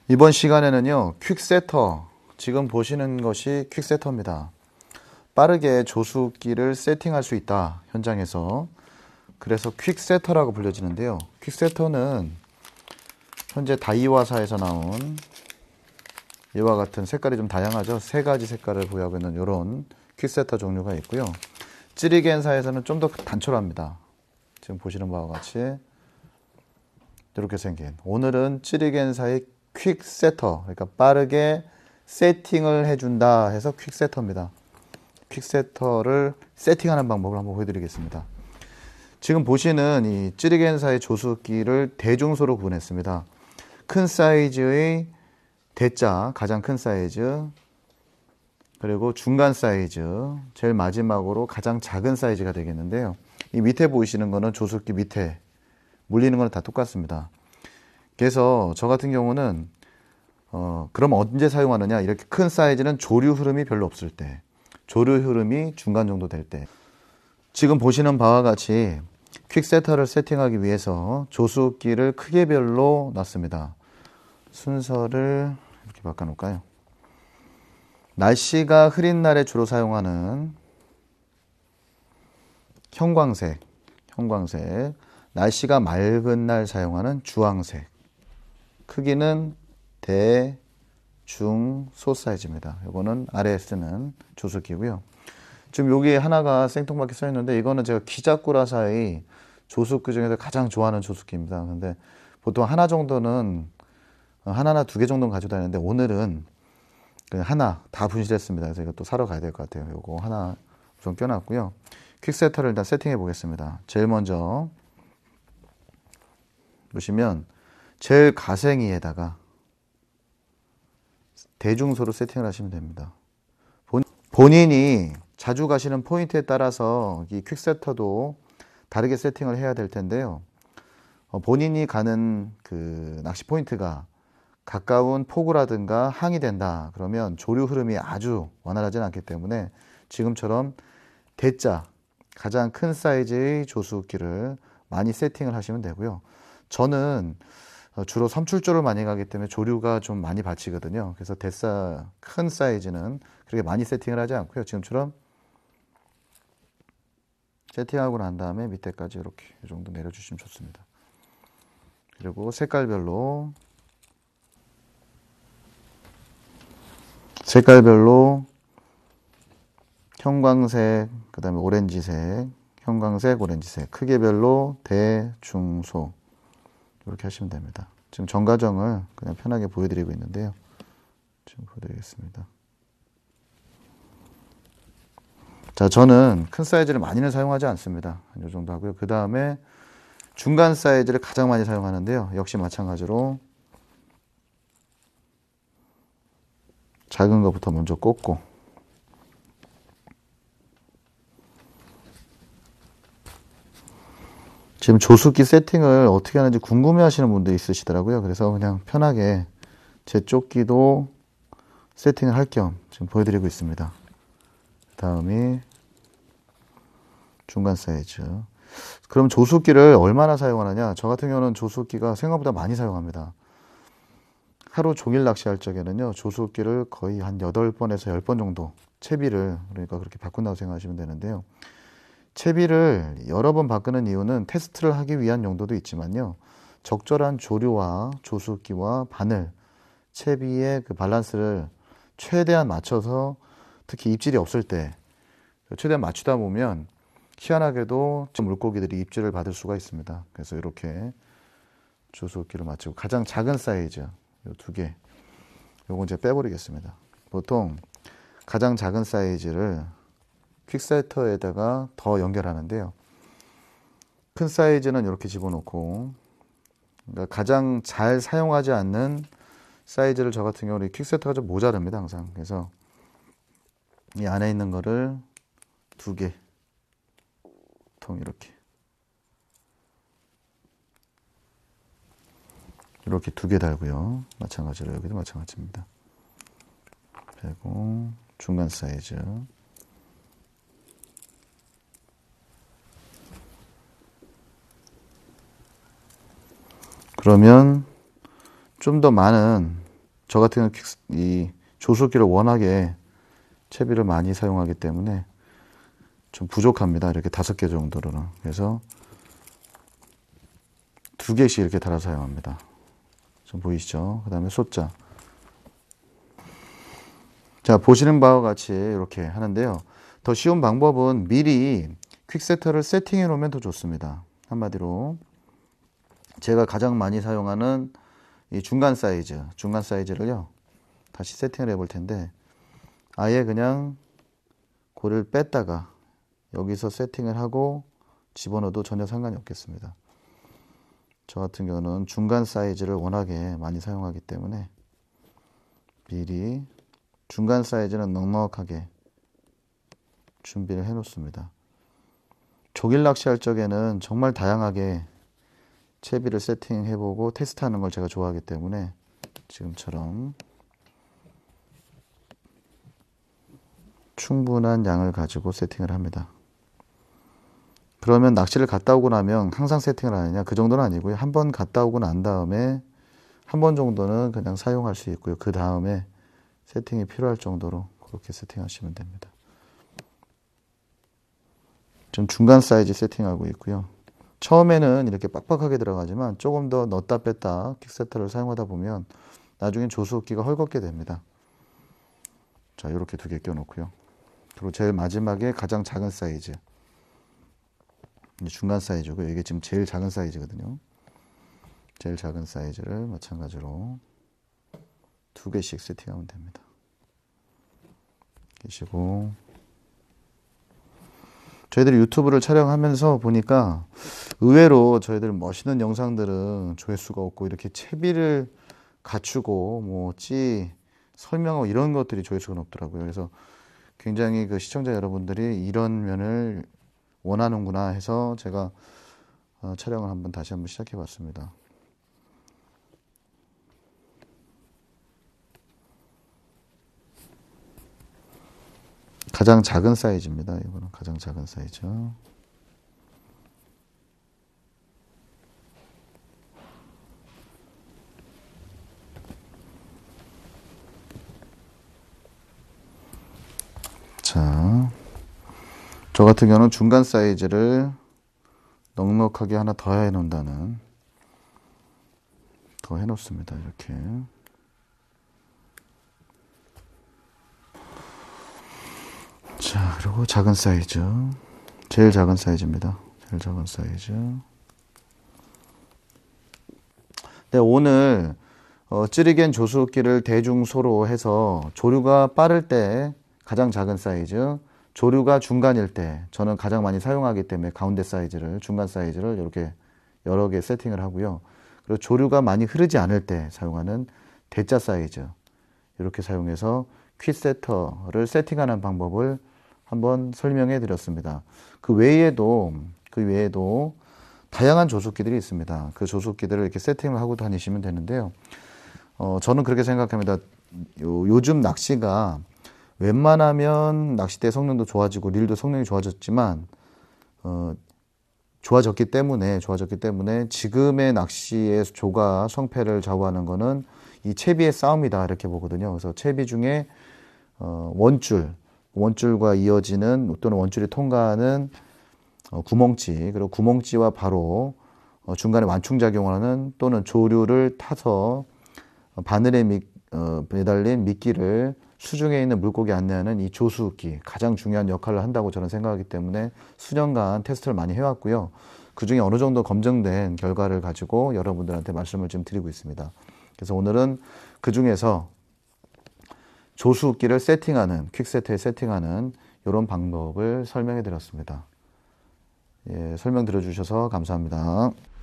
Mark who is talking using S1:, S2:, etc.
S1: 이번 시간에는요, 퀵세터, 지금 보시는 것이 퀵세터입니다. 빠르게 조수기를 세팅할 수 있다, 현장에서. 그래서 퀵세터라고 불려지는데요. 퀵세터는 현재 다이와사에서 나온 이와 같은 색깔이 좀 다양하죠. 세 가지 색깔을 보유하고 있는 이런 퀵세터 종류가 있고요. 찌리겐사에서는 좀 더 단촐합니다. 지금 보시는 바와 같이 이렇게 생긴, 오늘은 찌리겐사의 퀵세터, 그러니까 빠르게 세팅을 해준다 해서 퀵세터입니다. 퀵세터를 세팅하는 방법을 한번 보여드리겠습니다. 지금 보시는 이 찌리겐사의 조수기를 대중소로 구분했습니다. 큰 사이즈의 대자, 가장 큰 사이즈, 그리고 중간 사이즈, 제일 마지막으로 가장 작은 사이즈가 되겠는데요. 이 밑에 보이시는 거는 조수기 밑에 물리는 거는 다 똑같습니다. 그래서 저 같은 경우는 그럼 언제 사용하느냐, 이렇게 큰 사이즈는 조류 흐름이 별로 없을 때, 조류 흐름이 중간 정도 될 때. 지금 보시는 바와 같이 퀵세터를 세팅하기 위해서 조수기를 크기별로 놨습니다. 순서를 이렇게 바꿔놓을까요? 날씨가 흐린 날에 주로 사용하는 형광색, 날씨가 맑은 날 사용하는 주황색, 크기는 대, 중, 소 사이즈입니다. 이거는 아래에 쓰는 조수기고요. 지금 여기 하나가 생뚱맞게 써 있는데, 이거는 제가 기자쿠라사의 조수기 중에서 가장 좋아하는 조수기입니다. 근데 보통 하나 정도는, 하나나 두 개 정도는 가지고 다니는데, 오늘은 하나 다 분실했습니다. 그래서 이거 또 사러 가야 될 것 같아요. 요거 하나 우선 껴놨고요. 퀵세터를 일단 세팅해 보겠습니다. 제일 먼저 보시면 제일 가생이에다가 대중소로 세팅을 하시면 됩니다. 본인이 자주 가시는 포인트에 따라서 이 퀵세터도 다르게 세팅을 해야 될 텐데요. 본인이 가는 그 낚시 포인트가 가까운 포구라든가 항이 된다, 그러면 조류 흐름이 아주 원활하지는 않기 때문에 지금처럼 대자, 가장 큰 사이즈의 조수기를 많이 세팅을 하시면 되고요. 저는 주로 섬출조를 많이 가기 때문에 조류가 좀 많이 받치거든요. 그래서 큰 사이즈는 그렇게 많이 세팅을 하지 않고요. 지금처럼 세팅하고 난 다음에 밑에까지 이렇게 이 정도 내려주시면 좋습니다. 그리고 색깔별로 형광색, 그 다음에 오렌지색, 형광색, 오렌지색, 크기별로 대, 중, 소 이렇게 하시면 됩니다. 지금 전 과정을 그냥 편하게 보여드리고 있는데요. 지금 보여드리겠습니다. 자, 저는 큰 사이즈를 많이는 사용하지 않습니다. 이 정도 하고요. 그 다음에 중간 사이즈를 가장 많이 사용하는데요. 역시 마찬가지로 작은 것부터 먼저 꽂고, 지금 조수기 세팅을 어떻게 하는지 궁금해 하시는 분도 있으시더라고요. 그래서 그냥 편하게 제 조끼도 세팅을 할 겸 지금 보여드리고 있습니다. 다음이 중간 사이즈. 그럼 조수기를 얼마나 사용하느냐? 저 같은 경우는 조수기가 생각보다 많이 사용합니다. 하루 종일 낚시할 적에는요, 조수기를 거의 한 8번에서 10번 정도 채비를, 그러니까 그렇게 바꾼다고 생각하시면 되는데요. 채비를 여러 번 바꾸는 이유는 테스트를 하기 위한 용도도 있지만요, 적절한 조류와 조수기와 바늘, 채비의 그 밸런스를 최대한 맞춰서, 특히 입질이 없을 때 최대한 맞추다 보면 희한하게도 물고기들이 입질을 받을 수가 있습니다. 그래서 이렇게 조수기를 맞추고, 가장 작은 사이즈 요 두 개, 요거 이제 빼버리겠습니다. 보통 가장 작은 사이즈를 퀵세터에다가 더 연결하는데요. 큰 사이즈는 이렇게 집어넣고, 그러니까 가장 잘 사용하지 않는 사이즈를, 저 같은 경우는 퀵세터가 좀 모자릅니다, 항상. 그래서 이 안에 있는 거를 두 개, 통 이렇게 두 개 달고요. 마찬가지로 여기도 마찬가지입니다. 그리고 중간 사이즈, 그러면 좀 더 많은 저 같은 경우는 이 조수기를 워낙에 채비를 많이 사용하기 때문에 좀 부족합니다. 이렇게 5개 정도로는. 그래서 2개씩 이렇게 달아서 사용합니다. 좀 보이시죠? 그 다음에 소자. 자, 보시는 바와 같이 이렇게 하는데요. 더 쉬운 방법은 미리 퀵세터를 세팅해 놓으면 더 좋습니다. 한마디로 제가 가장 많이 사용하는 이 중간 사이즈를요. 다시 세팅을 해볼 텐데 아예 그냥 고리를 뺐다가 여기서 세팅을 하고 집어넣어도 전혀 상관이 없겠습니다. 저 같은 경우는 중간 사이즈를 워낙에 많이 사용하기 때문에 미리 중간 사이즈는 넉넉하게 준비를 해 놓습니다. 조길 낚시할 적에는 정말 다양하게 채비를 세팅해보고 테스트하는 걸 제가 좋아하기 때문에 지금처럼 충분한 양을 가지고 세팅을 합니다. 그러면 낚시를 갔다 오고 나면 항상 세팅을 하느냐? 그 정도는 아니고요. 한 번 갔다 오고 난 다음에 한 번 정도는 그냥 사용할 수 있고요. 그 다음에 세팅이 필요할 정도로 그렇게 세팅하시면 됩니다. 전 중간 사이즈 세팅하고 있고요. 처음에는 이렇게 빡빡하게 들어가지만 조금 더 넣었다 뺐다 퀵세터를 사용하다 보면 나중엔 조수기가 헐겁게 됩니다. 자, 이렇게 2개 껴놓고요. 그리고 제일 마지막에 가장 작은 사이즈. 중간 사이즈고 이게 지금 제일 작은 사이즈거든요. 제일 작은 사이즈를 마찬가지로 2개씩 세팅하면 됩니다. 계시고 저희들이 유튜브를 촬영하면서 보니까 의외로 저희들 멋있는 영상들은 조회수가 없고 이렇게 채비를 갖추고 뭐 설명하고 이런 것들이 조회수가 높더라고요. 그래서 굉장히 그 시청자 여러분들이 이런 면을 원하는구나 해서 제가 촬영을 다시 한번 시작해 봤습니다. 가장 작은 사이즈입니다. 이거는 가장 작은 사이즈. 자, 저 같은 경우는 중간 사이즈를 넉넉하게 하나 더 해놓는다는, 더 해놓습니다. 이렇게. 자, 그리고 작은 사이즈. 제일 작은 사이즈입니다. 제일 작은 사이즈. 네, 오늘 찌리겐 조수기를 대중소로 해서 조류가 빠를 때 가장 작은 사이즈, 조류가 중간일 때 저는 가장 많이 사용하기 때문에 가운데 사이즈를, 중간 사이즈를 이렇게 여러 개 세팅을 하고요. 그리고 조류가 많이 흐르지 않을 때 사용하는 대자 사이즈 이렇게 사용해서 퀵세터를 세팅하는 방법을 한번 설명해 드렸습니다. 그 외에도 다양한 조수기들이 있습니다. 그 조수기들을 이렇게 세팅을 하고 다니시면 되는데요. 저는 그렇게 생각합니다. 요즘 낚시가 웬만하면 낚싯대 성능도 좋아지고 릴도 성능이 좋아졌지만 좋아졌기 때문에 지금의 낚시의 조가 성패를 좌우하는 거는 이 채비의 싸움이다 이렇게 보거든요. 그래서 채비 중에 원줄과 이어지는 또는 원줄이 통과하는 구멍지, 그리고 구멍지와 바로 중간에 완충작용을 하는 또는 조류를 타서 바늘에 매달린 미끼를 수중에 있는 물고기 안내하는 이 조수기, 가장 중요한 역할을 한다고 저는 생각하기 때문에 수년간 테스트를 많이 해왔고요. 그 중에 어느 정도 검증된 결과를 가지고 여러분들한테 말씀을 좀 드리고 있습니다. 그래서 오늘은 그 중에서 조수기를 세팅하는, 퀵세터에 세팅하는 이런 방법을 설명해 드렸습니다. 예, 설명 들어주셔서 감사합니다.